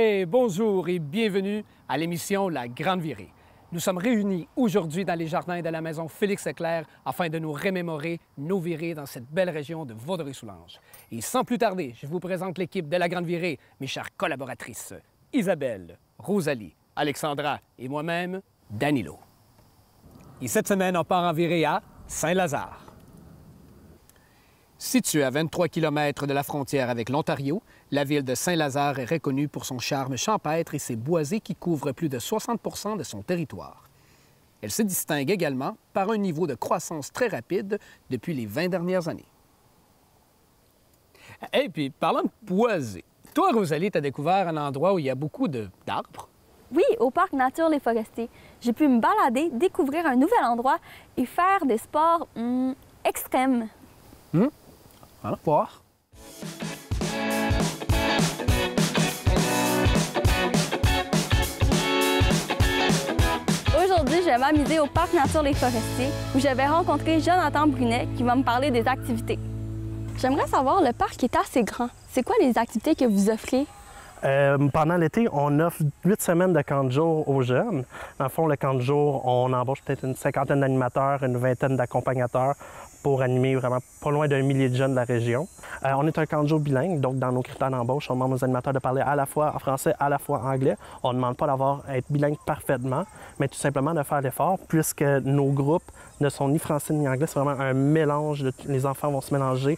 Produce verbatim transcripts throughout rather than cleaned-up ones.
Hey, bonjour et bienvenue à l'émission La Grande Virée. Nous sommes réunis aujourd'hui dans les jardins de la maison Félix-Leclerc afin de nous remémorer nos virées dans cette belle région de Vaudreuil-Soulanges. Et sans plus tarder, je vous présente l'équipe de La Grande Virée, mes chères collaboratrices, Isabelle, Rosalie, Alexandra et moi-même, Danilo. Et cette semaine, on part en virée à Saint-Lazare. Située à vingt-trois kilomètres de la frontière avec l'Ontario, la ville de Saint-Lazare est reconnue pour son charme champêtre et ses boisés qui couvrent plus de soixante pour cent de son territoire. Elle se distingue également par un niveau de croissance très rapide depuis les vingt dernières années. Et puis, parlant de boisés, toi, Rosalie, tu as découvert un endroit où il y a beaucoup d'arbres. Oui, au parc Nature Les Forestiers. J'ai pu me balader, découvrir un nouvel endroit et faire des sports hum, extrêmes. Hum? Allons voir. Aujourd'hui, je vais m'amuser au parc Nature Les Forestiers où je vais rencontrer Jonathan Brunet qui va me parler des activités. J'aimerais savoir, le parc est assez grand. C'est quoi les activités que vous offrez? Euh, pendant l'été, on offre huit semaines de camp de jour aux jeunes. Dans le fond, le camp de jour, on embauche peut-être une cinquantaine d'animateurs, une vingtaine d'accompagnateurs pour animer vraiment pas loin d'un millier de jeunes de la région. Euh, on est un camp de jour bilingue, donc dans nos critères d'embauche, on demande aux animateurs de parler à la fois en français, à la fois en anglais. On ne demande pas d'avoir être bilingue parfaitement, mais tout simplement de faire l'effort, puisque nos groupes ne sont ni français ni anglais. C'est vraiment un mélange, de, les enfants vont se mélanger.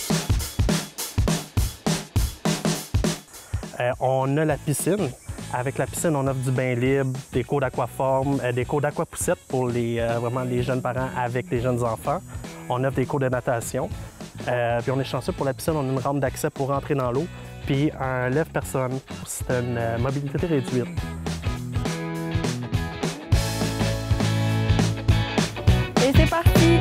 Euh, on a la piscine. Avec la piscine, on offre du bain libre, des cours d'aquaforme, euh, des cours d'aquapoussette pour les, euh, vraiment les jeunes parents avec les jeunes enfants. On offre des cours de natation. Euh, puis on est chanceux pour la piscine, on a une rampe d'accès pour rentrer dans l'eau. Puis un lève-personne, c'est une euh, mobilité réduite. Et c'est parti!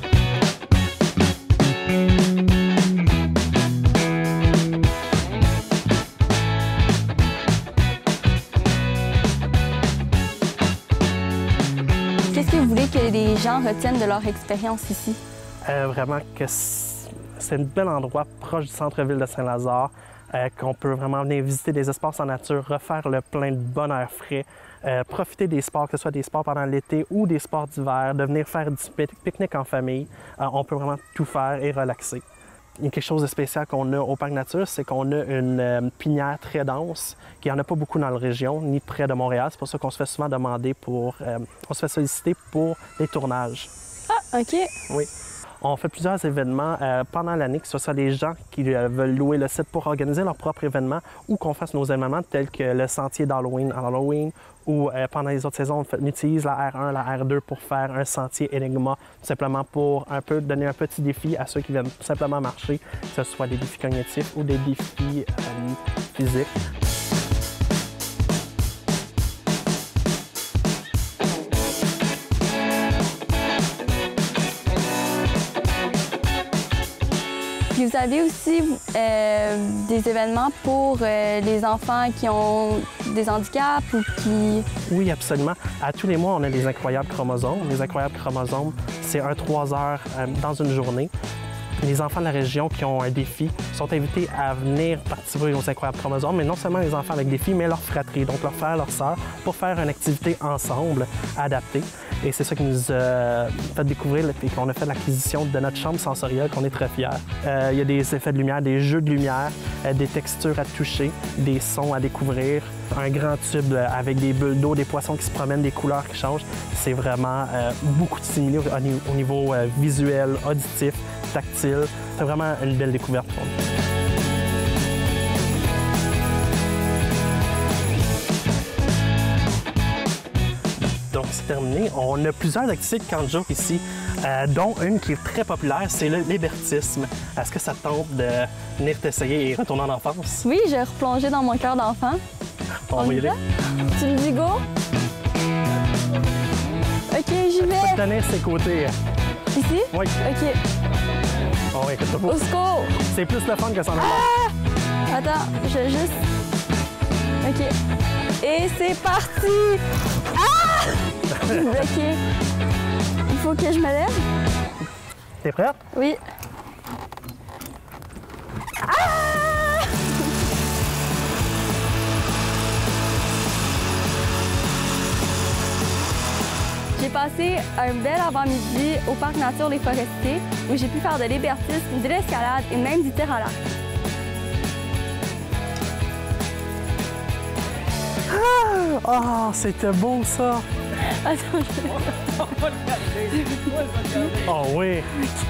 Qu'est-ce que vous voulez que les gens retiennent de leur expérience ici? Euh, vraiment que c'est un bel endroit proche du centre-ville de Saint-Lazare, euh, qu'on peut vraiment venir visiter des espaces en nature, refaire le plein de bon air frais, euh, profiter des sports, que ce soit des sports pendant l'été ou des sports d'hiver, de venir faire du pique-nique en famille. Euh, on peut vraiment tout faire et relaxer. Il y a quelque chose de spécial qu'on a au Parc Nature, c'est qu'on a une euh, pinière très dense, qu'il n'y en a pas beaucoup dans la région, ni près de Montréal. C'est pour ça qu'on se fait souvent demander pour... Euh, on se fait solliciter pour les tournages. Ah, OK. Oui. On fait plusieurs événements euh, pendant l'année, que ce soit les gens qui euh, veulent louer le site pour organiser leur propre événement ou qu'on fasse nos événements tels que le sentier d'Halloween en Halloween ou euh, pendant les autres saisons, on utilise la R un, la R deux pour faire un sentier Enigma, simplement pour un peu donner un petit défi à ceux qui viennent simplement marcher, que ce soit des défis cognitifs ou des défis euh, physiques. Puis vous avez aussi euh, des événements pour euh, les enfants qui ont des handicaps ou qui... Oui, absolument. À tous les mois, on a les incroyables chromosomes. Les incroyables chromosomes, c'est un trois heures euh, dans une journée. Les enfants de la région qui ont un défi sont invités à venir participer aux incroyables chromosomes, mais non seulement les enfants avec défi, mais leur fratrie, donc leur frère, leur sœur, pour faire une activité ensemble, adaptée. Et c'est ça qui nous a fait découvrir et qu'on a fait l'acquisition de notre chambre sensorielle, qu'on est très fiers. Euh, il y a des effets de lumière, des jeux de lumière, euh, des textures à toucher, des sons à découvrir, un grand tube avec des bulles d'eau, des poissons qui se promènent, des couleurs qui changent. C'est vraiment euh, beaucoup de stimuli au niveau euh, visuel, auditif, tactile. C'est vraiment une belle découverte pour nous. Donc, c'est terminé. On a plusieurs activités de camp de jour ici, euh, dont une qui est très populaire, c'est le libertisme. Est-ce que ça te tente de venir t'essayer et retourner en enfance? Oui, j'ai replongé dans mon cœur d'enfant. On va y aller. Tu me dis go? OK, j'y vais. Je peux te donner ses côtés. Ici? Oui. OK. Oh, oui, écoute-toi pas. Au secours! C'est plus le fun que ça en a. Ah! Attends, je vais juste... OK. Et c'est parti! Ah! OK. Il faut que je me lève? T'es prête? Oui. Ah! J'ai passé un bel avant-midi au Parc Nature Les Forestiers où j'ai pu faire de l'hébertisme, de l'escalade et même du tir à l'arc. Ah, oh, c'était beau ça! Attends, je... Oh oui!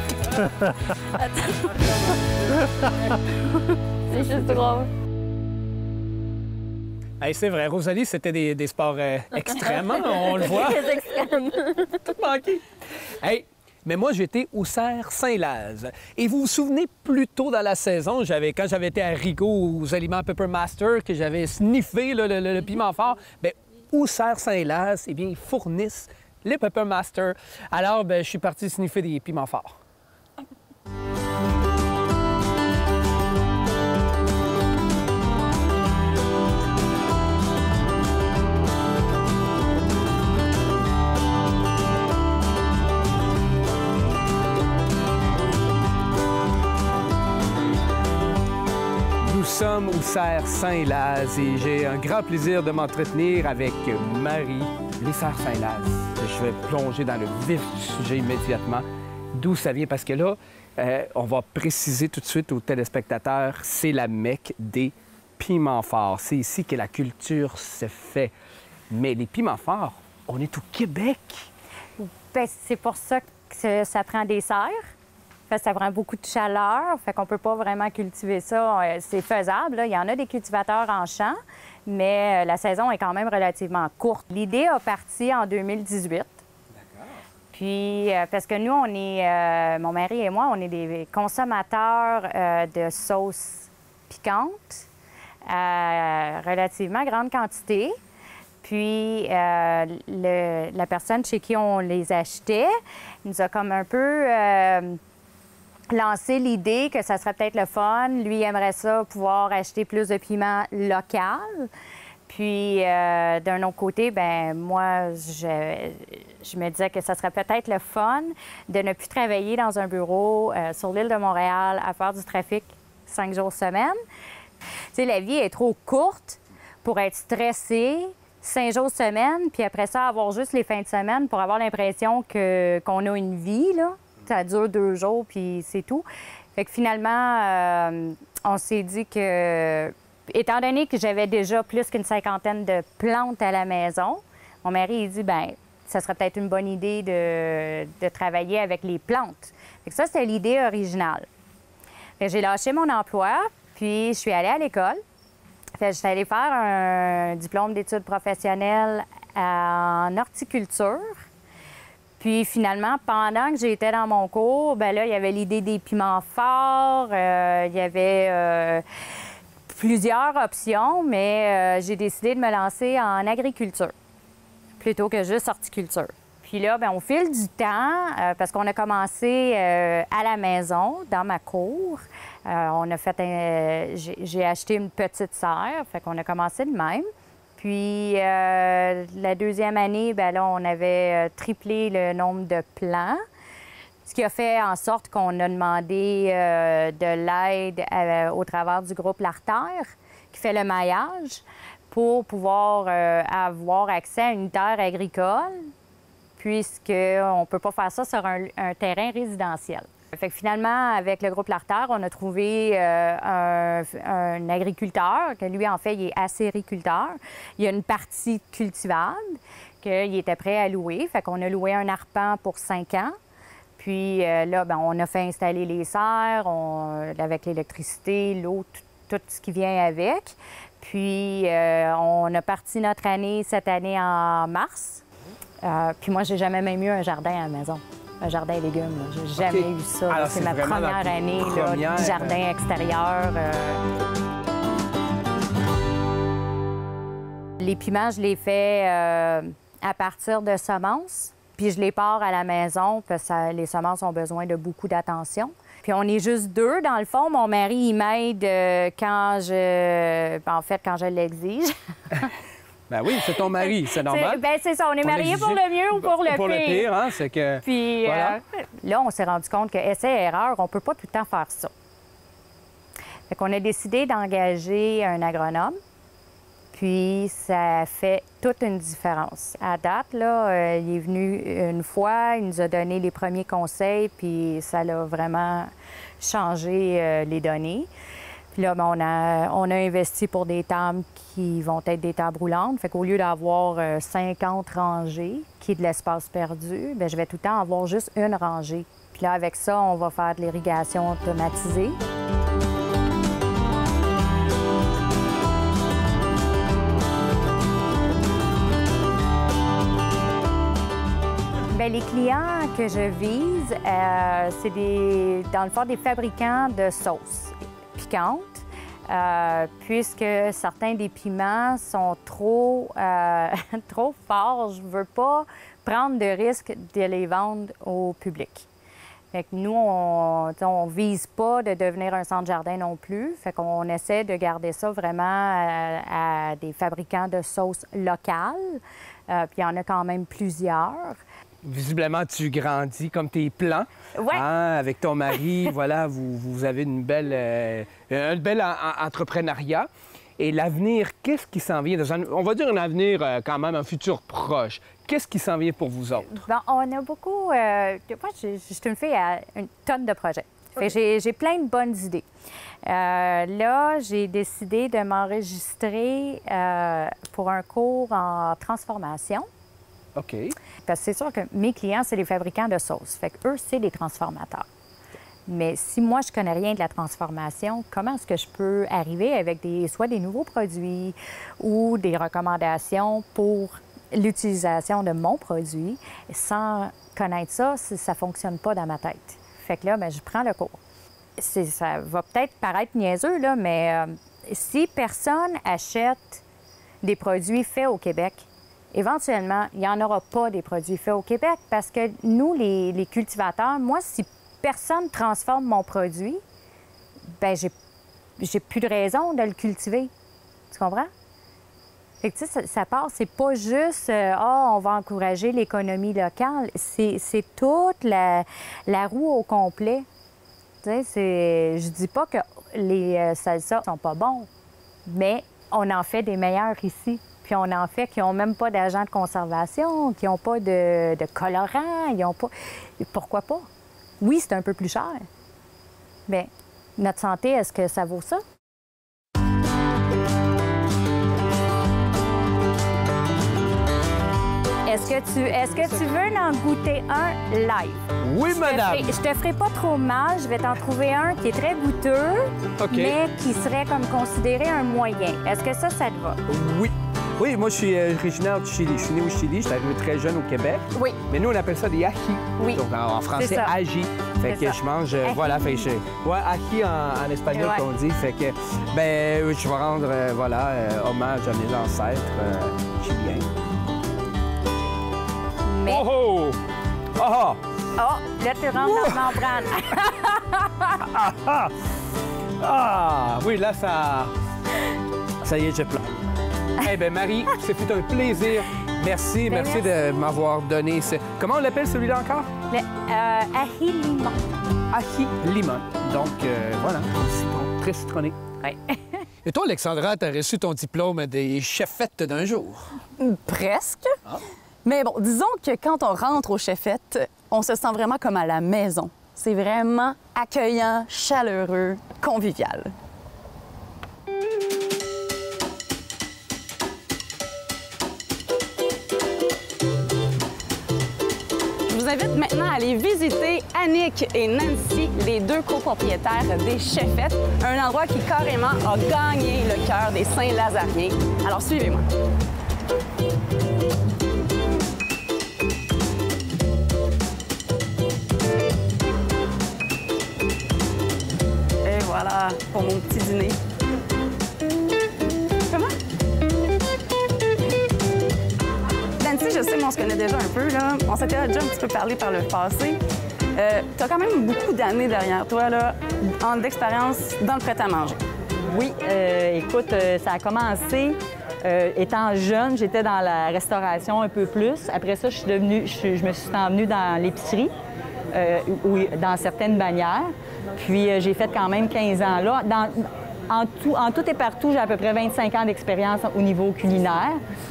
C'est juste drôle. Hey, c'est vrai, Rosalie, c'était des, des sports euh, extrêmes, hein? On le voit. Très extrême. Tout manqué. Hey, mais moi, j'étais au Cerf Saint-Laz. Et vous vous souvenez, plus tôt dans la saison, j'avais, quand j'avais été à Rigaud aux aliments Pepper Master, que j'avais sniffé là, le, le, le piment fort, bien, au Cerf Saint-Laz, eh bien, ils fournissent les Pepper Master. Alors, bien, je suis parti sniffer des piments forts. Nous sommes au Cerf Saint-Laz et j'ai un grand plaisir de m'entretenir avec Marie. Les Cerfs Saint-Laz, je vais plonger dans le vif du sujet immédiatement. D'où ça vient? Parce que là, euh, on va préciser tout de suite aux téléspectateurs, c'est la Mecque des piments forts. C'est ici que la culture se fait. Mais les piments forts, on est au Québec. Bien, c'est pour ça que ça prend des serres. Fait que ça prend beaucoup de chaleur, fait qu'on peut pas vraiment cultiver ça. C'est faisable, là. Il y en a des cultivateurs en champ, mais la saison est quand même relativement courte. L'idée a parti en deux mille dix-huit. D'accord. Puis, euh, parce que nous, on est, euh, mon mari et moi, on est des consommateurs euh, de sauces piquantes à relativement grande quantité. Puis, euh, le, la personne chez qui on les achetait nous a comme un peu... Euh, lancer l'idée que ça serait peut-être le fun. Lui, il aimerait ça, pouvoir acheter plus de piment local. Puis, euh, d'un autre côté, ben moi, je, je me disais que ça serait peut-être le fun de ne plus travailler dans un bureau euh, sur l'île de Montréal à faire du trafic cinq jours semaine. Tu sais, la vie est trop courte pour être stressé cinq jours semaine, puis après ça, avoir juste les fins de semaine pour avoir l'impression que, qu'on a une vie, là. Ça dure deux jours, puis c'est tout. Fait que finalement, euh, on s'est dit que, étant donné que j'avais déjà plus qu'une cinquantaine de plantes à la maison, mon mari, il dit, bien, ça serait peut-être une bonne idée de, de travailler avec les plantes. Fait que ça, c'était l'idée originale. Fait que j'ai lâché mon emploi, puis je suis allée à l'école. Fait que j'étais allée faire un diplôme d'études professionnelles en horticulture. Puis finalement, pendant que j'étais dans mon cours, bien là, il y avait l'idée des piments forts, euh, il y avait euh, plusieurs options, mais euh, j'ai décidé de me lancer en agriculture plutôt que juste horticulture. Puis là, bien, au fil du temps, euh, parce qu'on a commencé euh, à la maison, dans ma cour, euh, on a fait un, j'ai acheté une petite serre, fait qu'on a commencé de même. Puis euh, la deuxième année, bien là, on avait euh, triplé le nombre de plants, ce qui a fait en sorte qu'on a demandé euh, de l'aide euh, au travers du groupe L'Artère, qui fait le maillage, pour pouvoir euh, avoir accès à une terre agricole, puisqu'on ne peut pas faire ça sur un, un terrain résidentiel. Fait que finalement, avec le groupe L'Artère, on a trouvé euh, un, un agriculteur, que lui, en fait, il est acériculteur. Il y a une partie cultivable qu'il était prêt à louer. Fait qu'on a loué un arpent pour cinq ans. Puis euh, là, bien, on a fait installer les serres, on, avec l'électricité, l'eau, tout, tout ce qui vient avec. Puis euh, on a parti notre année cette année en mars. Euh, puis moi, j'ai jamais même eu un jardin à la maison. Un jardin à légumes. J'ai jamais okay. eu ça. C'est ma première année première... là, de jardin extérieur. Euh... Les piments, je les fais euh, à partir de semences. Puis je les pars à la maison parce que ça, les semences ont besoin de beaucoup d'attention. Puis on est juste deux. Dans le fond, mon mari, il m'aide euh, quand je... En fait, quand je l'exige. Ben oui, c'est ton mari, c'est normal. Ben c'est ça, on est mariés pour le mieux ou pour le pour pire. Pour le pire, hein, c'est que... Puis voilà. euh, là, on s'est rendu compte que essai-erreur, on peut pas tout le temps faire ça. Fait qu'on a décidé d'engager un agronome. Puis, ça fait toute une différence. À date, là, euh, il est venu une fois, il nous a donné les premiers conseils, puis ça l'a vraiment changé euh, les données. Puis là, ben, on, a, on a investi pour des tables qui vont être des tables roulantes. Fait qu'au lieu d'avoir euh, cinquante rangées, qui est de l'espace perdu, bien, je vais tout le temps avoir juste une rangée. Puis là, avec ça, on va faire de l'irrigation automatisée. Bien, les clients que je vise, euh, c'est des, dans le fond des fabricants de sauces piquantes, euh, puisque certains des piments sont trop, euh, trop forts. Je ne veux pas prendre de risque de les vendre au public. Fait que nous, on ne vise pas de devenir un centre-jardin non plus. Fait qu'on essaie de garder ça vraiment à, à des fabricants de sauces locales. Euh, puis il y en a quand même plusieurs. Visiblement, tu grandis comme tes plans. Ouais. Hein, avec ton mari, voilà, vous, vous avez une belle, euh, un bel en, en, entrepreneuriat. Et l'avenir, qu'est-ce qui s'en vient? Dans un, on va dire un avenir euh, quand même, un futur proche. Qu'est-ce qui s'en vient pour vous autres? Bien, on a beaucoup... Euh, moi, je, je suis une fille à une tonne de projets. Okay. J'ai, j'ai plein de bonnes idées. Euh, là, j'ai décidé de m'enregistrer euh, pour un cours en transformation. OK. Parce que c'est sûr que mes clients, c'est les fabricants de sauces. Fait qu'eux, c'est les transformateurs. Mais si moi, je connais rien de la transformation, comment est-ce que je peux arriver avec des, soit des nouveaux produits ou des recommandations pour l'utilisation de mon produit sans connaître ça, ça ne fonctionne pas dans ma tête. Fait que là, bien, je prends le cours. C'est, ça va peut-être paraître niaiseux, là, mais euh, si personne achète des produits faits au Québec, éventuellement, il n'y en aura pas des produits faits au Québec parce que nous, les, les cultivateurs, moi, si personne ne transforme mon produit, bien, j'ai, j'ai plus de raison de le cultiver. Tu comprends? Fait que, tu sais, ça, ça part, c'est pas juste euh, « Ah, on va encourager l'économie locale ». C'est, c'est toute la, la roue au complet. Tu sais, c'est... Je dis pas que les euh, salsas sont pas bons, mais on en fait des meilleurs ici. Puis on en fait qui n'ont même pas d'agent de conservation, qui n'ont pas de, de colorant, ils ont pas... Pourquoi pas? Oui, c'est un peu plus cher. Bien, notre santé, est-ce que ça vaut ça? Est-ce que tu, est-ce que tu veux en goûter un live? Oui, je madame! Te ferai, je te ferai pas trop mal. Je vais t'en trouver un qui est très goûteux, OK. mais qui serait comme considéré un moyen. Est-ce que ça, ça te va? Oui. Oui, moi, je suis euh, originaire du Chili. Je suis né au Chili. Je suis arrivé très jeune au Québec. Oui. Mais nous, on appelle ça des ají. Oui. Donc, en, en français, ají. Fait C'est que ça. je mange, euh, Ají. voilà, fait que je... Ouais, ají en, en espagnol, Ouais. qu'on dit. Fait que, ben, euh, je vais rendre, euh, voilà, euh, hommage à mes ancêtres euh, chiliens. Mais... Oh oh! Oh oh! Oh, là, tu rentres dans le membrane. Ah, ah! Ah! Oui, là, ça... Ça y est, je pleure. Eh bien, Marie, c'est fut un plaisir. Merci, Ben, merci, merci. de m'avoir donné ce... Comment on l'appelle, celui-là, encore? Le euh, ají limon. Ají limon. Donc, euh, voilà, citron, très citronné. Oui. Et toi, Alexandra, tu as reçu ton diplôme des cheffettes d'un jour. Presque. Mais bon, disons que quand on rentre aux cheffettes, on se sent vraiment comme à la maison. C'est vraiment accueillant, chaleureux, convivial. Je vous invite maintenant à aller visiter Annick et Nancy, les deux copropriétaires des Cheffettes, un endroit qui carrément a gagné le cœur des Saint-Lazariens. Alors suivez-moi. Et voilà pour mon petit dîner. Comment? Nancy, je sais, mais on se connaît déjà un peu, là. On s'était déjà un petit peu parlé par le passé. Euh, tu as quand même beaucoup d'années derrière toi, là, en d'expérience dans le prêt-à-manger. Oui, euh, écoute, euh, ça a commencé euh, étant jeune, j'étais dans la restauration un peu plus. Après ça, je suis devenue, je, je me suis envenue dans l'épicerie, euh, ou dans certaines bannières. Puis euh, j'ai fait quand même quinze ans là. Dans, en tout, en tout et partout, j'ai à peu près vingt-cinq ans d'expérience au niveau culinaire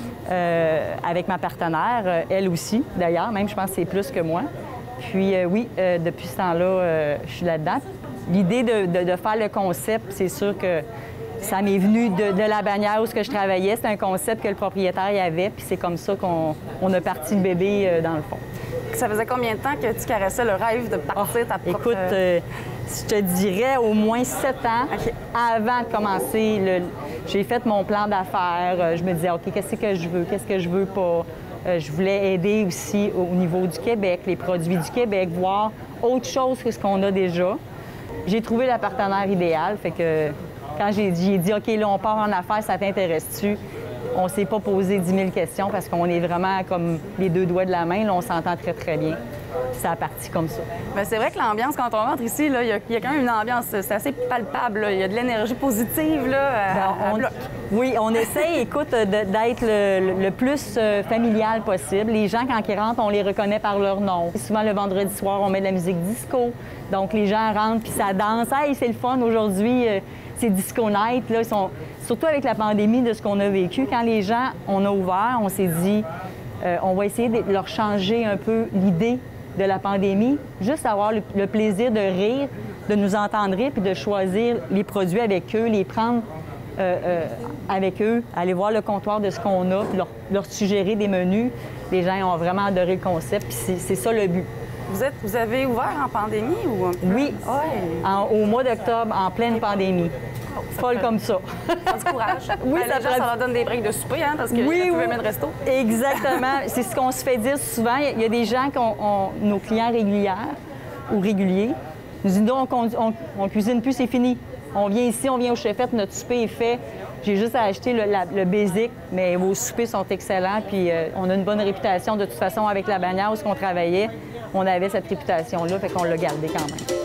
euh, avec ma partenaire, euh, elle aussi d'ailleurs, même je pense que c'est plus que moi. Puis euh, oui, euh, depuis ce temps-là, euh, je suis là-dedans. L'idée de, de, de faire le concept, c'est sûr que ça m'est venu de, de la bannière où ce que je travaillais. C'est un concept que le propriétaire y avait, puis c'est comme ça qu'on on a parti le bébé euh, dans le fond. Ça faisait combien de temps que tu caressais le rêve de partir oh, ta propre... Écoute, euh, je te dirais au moins sept ans okay. avant de commencer. Le... J'ai fait mon plan d'affaires. Je me disais, OK, qu'est-ce que je veux, qu'est-ce que je veux pas. Euh, je voulais aider aussi au niveau du Québec, les produits du Québec, voir autre chose que ce qu'on a déjà. J'ai trouvé la partenaire idéale, fait que quand j'ai dit, j'ai dit, OK, là, on part en affaires, ça t'intéresse-tu? On ne s'est pas posé dix mille questions parce qu'on est vraiment comme les deux doigts de la main. Là, on s'entend très, très bien. Puis ça a parti comme ça. Bien, c'est vrai que l'ambiance, quand on rentre ici, là, il y a, il y a quand même une ambiance, c'est assez palpable. Là. Il y a de l'énergie positive là, à, ben, on, à bloc. Oui, on essaie, écoute, d'être le, le plus familial possible. Les gens, quand ils rentrent, on les reconnaît par leur nom. Souvent, le vendredi soir, on met de la musique disco. Donc, les gens rentrent puis ça danse. « Hey, c'est le fun aujourd'hui! » C'est Disco Night. Là, ils sont... Surtout avec la pandémie de ce qu'on a vécu, quand les gens, on a ouvert, on s'est dit, euh, on va essayer de leur changer un peu l'idée de la pandémie, juste avoir le, le plaisir de rire, de nous entendre rire, puis de choisir les produits avec eux, les prendre euh, euh, avec eux, aller voir le comptoir de ce qu'on a, puis leur, leur suggérer des menus. Les gens ont vraiment adoré le concept, puis c'est ça le but. Vous, êtes, vous avez ouvert en pandémie ou un peu? Oui, ouais. en, au mois d'octobre, en pleine pandémie. Oh, Folle comme ça. Ça du courage. Oui, ben, ça, les gens, ça leur donne des breaks de souper, hein, parce que oui, n'y a plus oui. même de resto. Exactement. C'est ce qu'on se fait dire souvent. Il y a des gens, qui ont, nos clients régulières ou réguliers, nous disent non, on, on, on cuisine plus, c'est fini. On vient ici, on vient au Chefette, notre souper est fait. J'ai juste à acheter le, la, le basic, mais vos soupers sont excellents. Puis euh, on a une bonne réputation de toute façon avec la bannière où on travaillait. On avait cette réputation-là, fait qu'on l'a gardée quand même.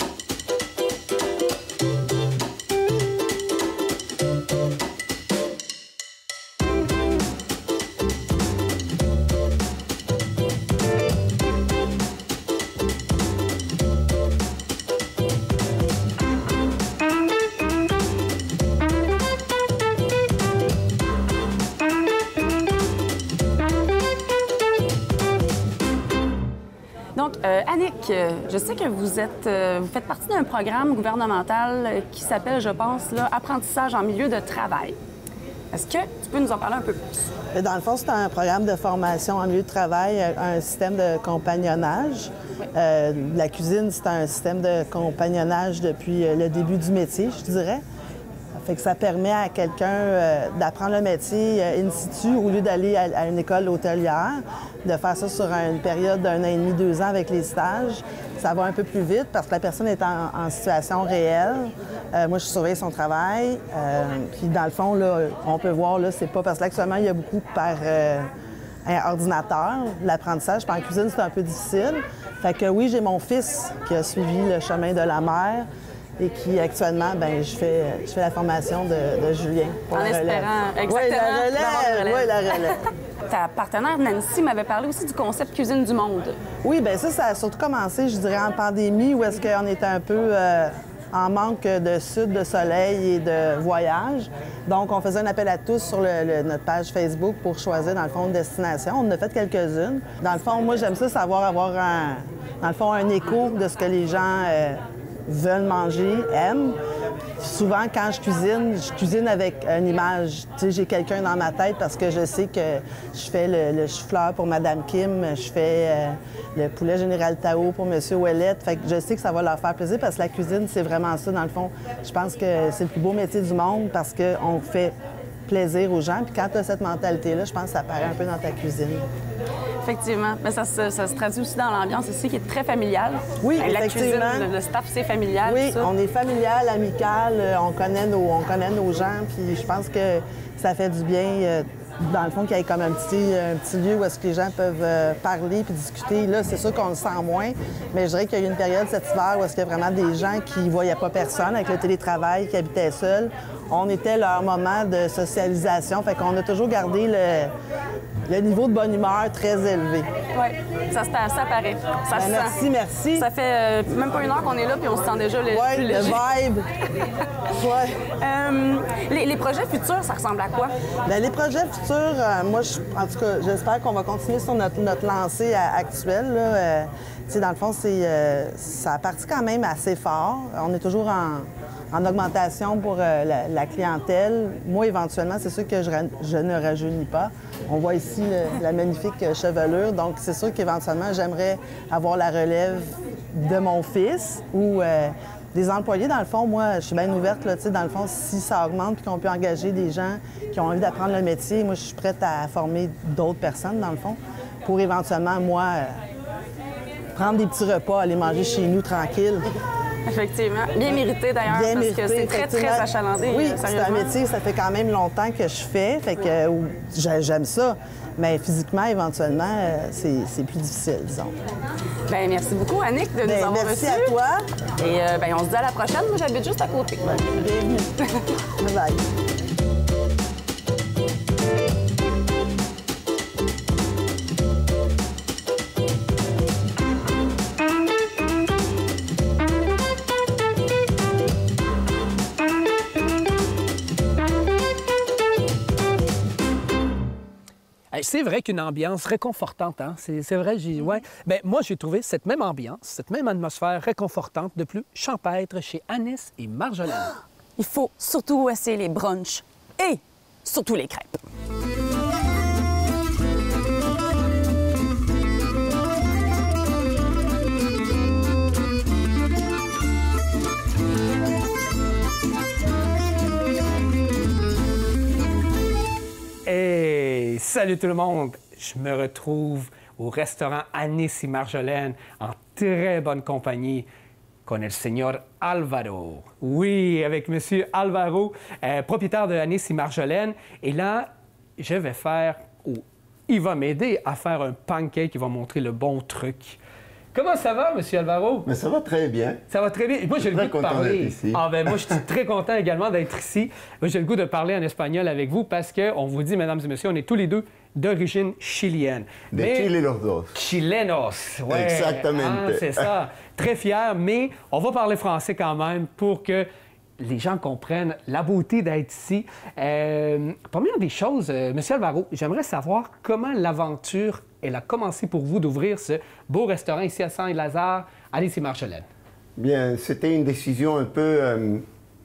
Donc, euh, Annick, je sais que vous êtes, euh, vous faites partie d'un programme gouvernemental qui s'appelle, je pense, là, Apprentissage en milieu de travail. Est-ce que tu peux nous en parler un peu plus? Dans le fond, c'est un programme de formation en milieu de travail, un système de compagnonnage. Oui. Euh, la cuisine, c'est un système de compagnonnage depuis le début du métier, je dirais. Fait que ça permet à quelqu'un euh, d'apprendre le métier euh, in situ au lieu d'aller à, à une école hôtelière, de faire ça sur une période d'un an et demi, deux ans avec les stages. Ça va un peu plus vite parce que la personne est en, en situation réelle. Euh, moi, je surveille son travail. Euh, puis dans le fond, là, on peut voir, là, c'est pas parce que là, actuellement, il y a beaucoup par euh, un ordinateur. L'apprentissage par cuisine, c'est un peu difficile. Fait que oui, j'ai mon fils qui a suivi le chemin de la mer et qui, actuellement, bien, je fais, je fais la formation de, de Julien. Pour en la espérant, relève. exactement. Oui, la relève. Oui, la relève. Ta partenaire Nancy m'avait parlé aussi du concept Cuisine du monde. Oui, bien ça, ça a surtout commencé, je dirais, en pandémie, où est-ce qu'on était un peu euh, en manque de sud, de soleil et de voyage. Donc, on faisait un appel à tous sur le, le, notre page Facebook pour choisir, dans le fond, une destination. On en a fait quelques-unes. Dans le fond, moi, j'aime ça, savoir avoir, un, dans le fond, un écho de ce que les gens euh, veulent manger, aiment. Souvent, quand je cuisine, je cuisine avec une image. Tu sais, j'ai quelqu'un dans ma tête parce que je sais que je fais le, le chou-fleur pour Madame Kim, je fais euh, le poulet Général Tao pour Monsieur Ouellette. Fait que je sais que ça va leur faire plaisir parce que la cuisine, c'est vraiment ça, dans le fond. Je pense que c'est le plus beau métier du monde parce qu'on fait plaisir aux gens. Puis quand tu as cette mentalité-là, je pense que ça paraît un peu dans ta cuisine. Effectivement. Mais ça, ça, ça se traduit aussi dans l'ambiance ici qui est très familiale. Oui, la effectivement. La cuisine, le, le staff, c'est familial. Oui, ça. on est familial, amical, on connaît nos, on connaît nos gens, puis je pense que ça fait du bien, dans le fond, qu'il y ait comme un petit, un petit lieu où est-ce que les gens peuvent parler puis discuter. Là, c'est sûr qu'on le sent moins, mais je dirais qu'il y a eu une période cet hiver où est-ce qu'il y a vraiment des gens qui ne voyaient pas personne avec le télétravail, qui habitaient seuls. On était leur moment de socialisation, fait qu'on a toujours gardé le... le niveau de bonne humeur très élevé. Oui, ça, ça paraît. Ça Ben, se merci, sent. merci. Ça fait euh, même pas une heure qu'on est là, puis on se sent déjà le, Oui, plus le léger. vibe. Ouais. Euh, les, les projets futurs, ça ressemble à quoi? Bien, les projets futurs, euh, moi, je- en tout cas, j'espère qu'on va continuer sur notre, notre lancée euh, actuelle. Là. Euh, tu sais, dans le fond, c'est, euh, ça a parti quand même assez fort. On est toujours en, en augmentation pour euh, la, la clientèle. Moi, éventuellement, c'est sûr que je, ra- je ne rajeunis pas. On voit ici le- la magnifique euh, chevelure. Donc, c'est sûr qu'éventuellement, j'aimerais avoir la relève de mon fils ou euh, des employés. Dans le fond, moi, je suis bien ouverte. Là, tu sais, dans le fond, si ça augmente puis qu'on peut engager des gens qui ont envie d'apprendre le métier, moi, je suis prête à former d'autres personnes, dans le fond, pour éventuellement, moi, euh, prendre des petits repas, aller manger chez nous tranquille. Effectivement. Bien mérité d'ailleurs, Bien parce mérité, que c'est très, très effectivement. achalandé. Oui, euh, c'est un sérieusement. métier, ça fait quand même longtemps que je fais, fait que euh, j'ai- j'aime ça. Mais physiquement, éventuellement, euh, c'est c'est plus difficile, disons. Ben, merci beaucoup, Annick, de nous Ben, avoir merci reçus. à toi. Et euh, ben, on se dit à la prochaine. Moi, j'habite juste à côté. Bienvenue. Bye bye. Hey, c'est vrai qu'une ambiance réconfortante, hein? C'est c'est vrai, j'ai... Ouais. Ben, moi, j'ai trouvé cette même ambiance, cette même atmosphère réconfortante de plus champêtre chez Anis et Marjolaine. Il faut surtout essayer les brunchs et surtout les crêpes. Hey, salut tout le monde! Je me retrouve au restaurant Anis et Marjolaine en très bonne compagnie. Qu'on est le seigneur Alvaro. Oui, avec monsieur Alvaro, euh, propriétaire de Anis et Marjolaine. Et là, je vais faire, ou il va m'aider à faire un pancake qui va montrer le bon truc. Comment ça va, monsieur Alvaro? Mais ça va très bien. Ça va très bien. Moi, j'ai le goût Très de content parler. d'être ici. Ah, ben moi, je suis très content également d'être ici. Moi, j'ai le goût de parler en espagnol avec vous parce qu'on vous dit, mesdames et messieurs, on est tous les deux d'origine chilienne. De Mais- Chile los dos. Chilenos. Ouais. Exactement. Ah, c'est ça. Très fier, mais on va parler français quand même pour que les gens comprennent la beauté d'être ici. Euh, première des choses, euh, monsieur Alvaro, j'aimerais savoir comment l'aventure elle a commencé pour vous d'ouvrir ce beau restaurant ici à Saint-Lazare, Anis et Marjolaine. Bien, c'était une décision un peu, euh,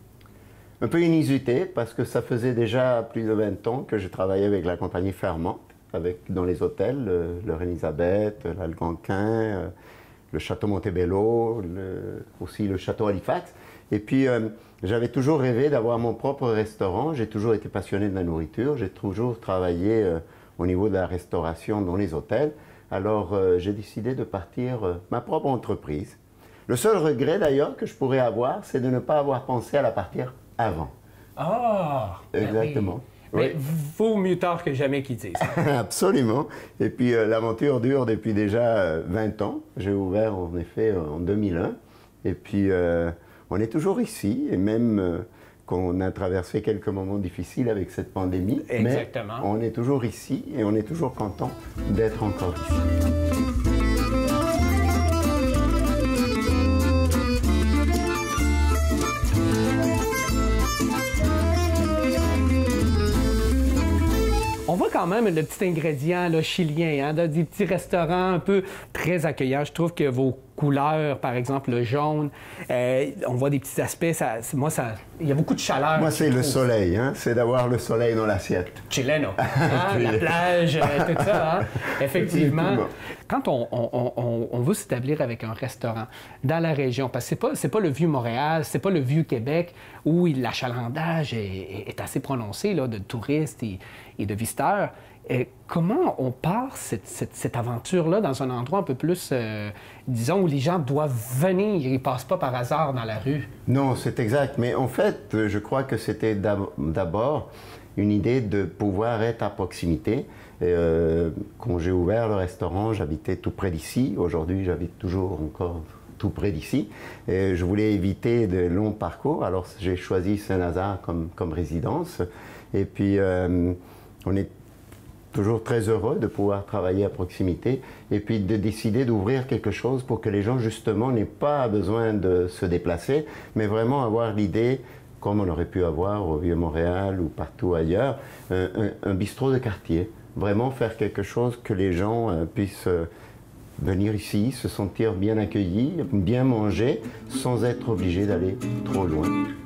un peu inusitée parce que ça faisait déjà plus de vingt ans que je travaillais avec la compagnie Fairmont, avec, dans les hôtels, euh, le Reine-Élisabeth, l'Algonquin, euh, le Château Montebello, le- aussi le Château Halifax. Et puis, euh, j'avais toujours rêvé d'avoir mon propre restaurant. J'ai toujours été passionné de la nourriture. J'ai toujours travaillé euh, au niveau de la restauration dans les hôtels. Alors, euh, j'ai décidé de partir euh, ma propre entreprise. Le seul regret, d'ailleurs, que je pourrais avoir, c'est de ne pas avoir pensé à la partir avant. Ah! ben Exactement. oui. Mais Oui. vaut mieux tard que jamais qu'ils disent. Absolument. Et puis, euh, l'aventure dure depuis déjà euh, vingt ans. J'ai ouvert, en effet, euh, en deux mille un. Et puis, euh, on est toujours ici, et même euh, qu'on a traversé quelques moments difficiles avec cette pandémie. Exactement. Mais on est toujours ici, et on est toujours content d'être encore ici. On voit quand même le petit ingrédient là, chilien, hein, des petits restaurants un peu très accueillants. Je trouve que vos couleurs, par exemple le jaune, euh, on voit des petits aspects. Ça, c'est- moi, ça, il y a beaucoup de chaleur. Moi, je c'est le trouve. soleil, hein? C'est d'avoir le soleil dans l'assiette. Chileno. Hein, la plage, euh, tout ça. Hein? Effectivement. Effectivement. Quand on, on- on- on veut s'établir avec un restaurant dans la région, parce que c'est pas, c'est pas le vieux Montréal, c'est pas le vieux Québec où il- l'achalandage est, est- est assez prononcé là, de touristes et, et de visiteurs. Et comment on part cette, cette- cette aventure-là dans un endroit un peu plus, euh, disons, où les gens doivent venir, ils ne passent pas par hasard dans la rue? Non, c'est exact. Mais en fait, je crois que c'était d'ab- d'abord une idée de pouvoir être à proximité. Et, euh, quand j'ai ouvert le restaurant, j'habitais tout près d'ici. Aujourd'hui, j'habite toujours encore tout près d'ici. Et je voulais éviter de longs parcours. Alors, j'ai choisi Saint-Lazare comme, comme résidence. Et puis, euh, on est toujours très heureux de pouvoir travailler à proximité et puis de décider d'ouvrir quelque chose pour que les gens justement n'aient pas besoin de se déplacer, mais vraiment avoir l'idée, comme on aurait pu avoir au Vieux-Montréal ou partout ailleurs, un, un, un bistrot de quartier. Vraiment faire quelque chose que les gens euh, puissent euh, venir ici, se sentir bien accueillis, bien manger, sans être obligés d'aller trop loin.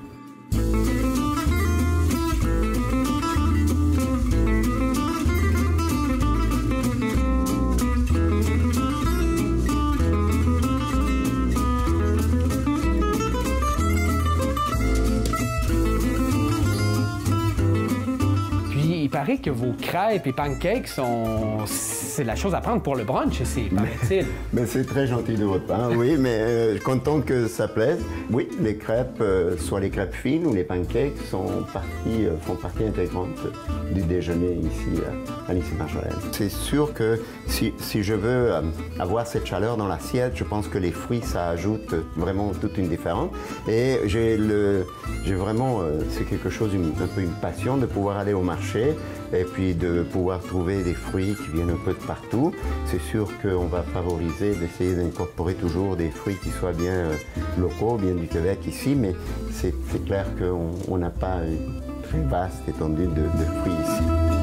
Il paraît que vos crêpes et pancakes sont... c'est la chose à prendre pour le brunch ici, paraît-il. Mais c'est très gentil de votre part, oui, mais euh, content que ça plaise. Oui, les crêpes, euh, soit les crêpes fines ou les pancakes, sont partie, euh, font partie intégrante du déjeuner ici à Annecy-Marjolaine. C'est sûr que si, si je veux euh, avoir cette chaleur dans l'assiette, je pense que les fruits, ça ajoute vraiment toute une différence. Et j'ai le, j'ai vraiment, euh, c'est quelque chose, une, un peu une passion de pouvoir aller au marché et puis de pouvoir trouver des fruits qui viennent un peu de partout. C'est sûr qu'on va favoriser d'essayer d'incorporer toujours des fruits qui soient bien euh, locaux, bien du Québec ici, mais c'est clair qu'on n'a pas une très vaste étendue de, de fruits ici.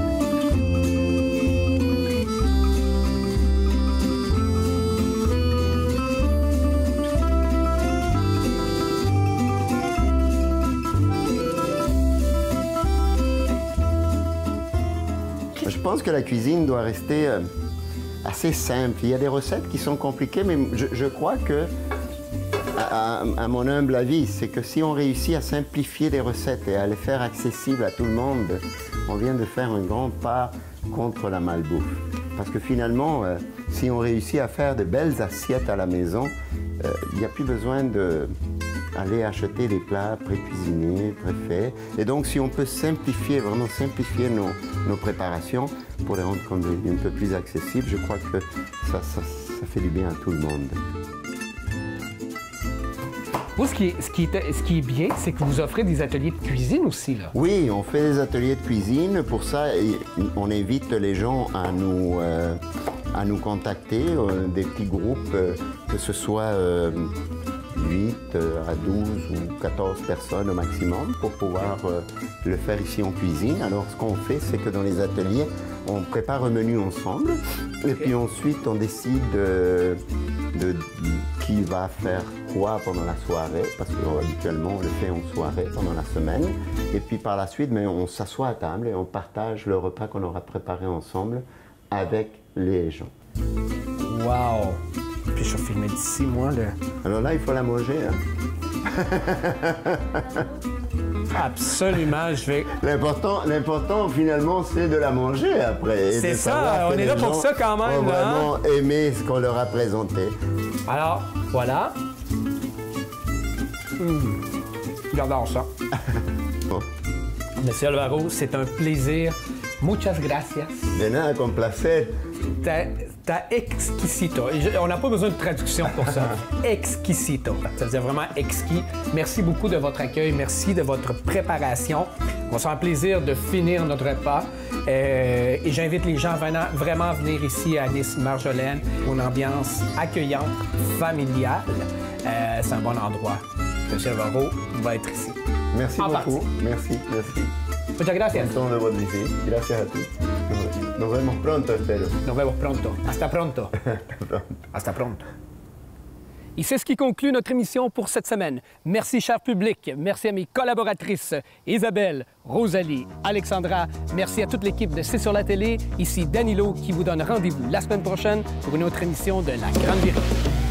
Je pense que la cuisine doit rester euh, assez simple. Il y a des recettes qui sont compliquées, mais je, je crois que, à, à, à mon humble avis, c'est que si on réussit à simplifier les recettes et à les faire accessibles à tout le monde, on vient de faire un grand pas contre la malbouffe. Parce que finalement, euh, si on réussit à faire de belles assiettes à la maison, euh, il n'y a plus besoin de... aller acheter des plats pré-cuisinés, préfaits. Et donc, si on peut simplifier, vraiment simplifier nos, nos préparations pour les rendre comme un peu plus accessibles, je crois que ça, ça, ça fait du bien à tout le monde. Vous, ce qui est, ce qui est, ce qui est bien, c'est que vous offrez des ateliers de cuisine aussi, là. Oui, on fait des ateliers de cuisine. Pour ça, on invite les gens à nous, euh, à nous contacter, euh, des petits groupes, euh, que ce soit... Euh, huit à douze ou quatorze personnes au maximum pour pouvoir euh, le faire ici en cuisine. Alors, ce qu'on fait, c'est que dans les ateliers, on prépare un menu ensemble et puis ensuite, on décide euh, de, de qui va faire quoi pendant la soirée, parce qu'habituellement, on le fait en soirée pendant la semaine. Et puis, par la suite, mais on s'assoit à table et on partage le repas qu'on aura préparé ensemble avec les gens. Wow! Puis je vais filmer d'ici, moi, le... Alors là, il faut la manger, hein? Absolument, je vais... L'important, l'important, finalement, c'est de la manger après. C'est ça, on est là pour ça quand même, là. On hein? vraiment aimé ce qu'on leur a présenté. Alors, voilà. Mmh. J'adore ça. Bon. Monsieur Alvaro, c'est un plaisir. Muchas gracias. De nada, con placer. T'as exquisito. On n'a pas besoin de traduction pour ça. Exquisito. Ça veut dire vraiment exquis. Merci beaucoup de votre accueil. Merci de votre préparation. On se fait un plaisir de finir notre repas. Euh, et j'invite les gens vraiment, vraiment à venir ici à Annecy-Marjolaine. Une ambiance accueillante, familiale. Euh, C'est un bon endroit. Monsieur Alvaro va être ici. Merci en beaucoup. Partie. Merci, merci. Muchas gracias. Content de votre visite. Gracias a tous. Nos vemos pronto, espero. Nos vemos pronto. Hasta pronto. Hasta pronto. Et c'est ce qui conclut notre émission pour cette semaine. Merci, cher public. Merci à mes collaboratrices Isabelle, Rosalie, Alexandra. Merci à toute l'équipe de C'est sur la télé. Ici Danilo qui vous donne rendez-vous la semaine prochaine pour une autre émission de La Grande Virée.